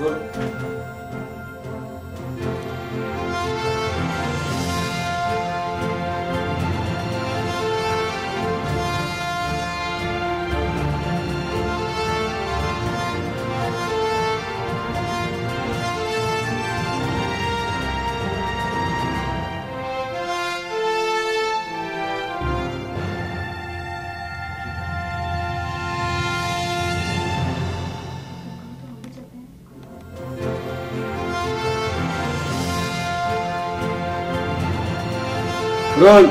Role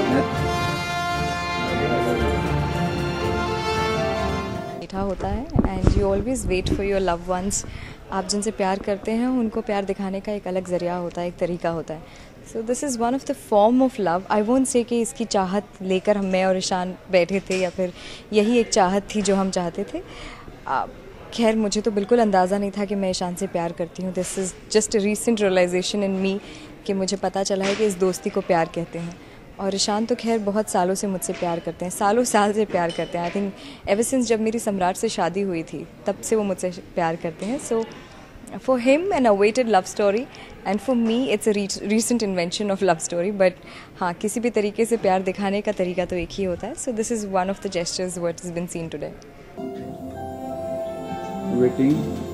मीठा होता है and you always wait for your love once. आप जिनसे प्यार करते हैं उनको प्यार दिखाने का एक अलग ज़रिया होता है, एक तरीका होता है। So this is one of the form of love. I won't say कि इसकी चाहत लेकर मैं और ईशान बैठे थे या फिर यही एक चाहत थी जो हम चाहते थे। खैर मुझे तो बिल्कुल अंदाज़ा नहीं था कि मैं ईशान से प्यार करती हूँ। This is just a recent realization in me कि मुझे पता चला है कि इस दोस्ती को प्यार कहते हैं। और ईशान तो खैर बहुत सालों से मुझसे प्यार करते हैं, सालों साल से प्यार करते हैं। आई थिंक एवर सिंस जब मेरी सम्राट से शादी हुई थी तब से वो मुझसे प्यार करते हैं। So for him an awaited love story and for me it's a recent invention of love story. But हाँ, किसी भी तरीके से प्यार दिखाने का तरीका तो एक ही होता है। So this is one of the gestures what has been seen today. Waiting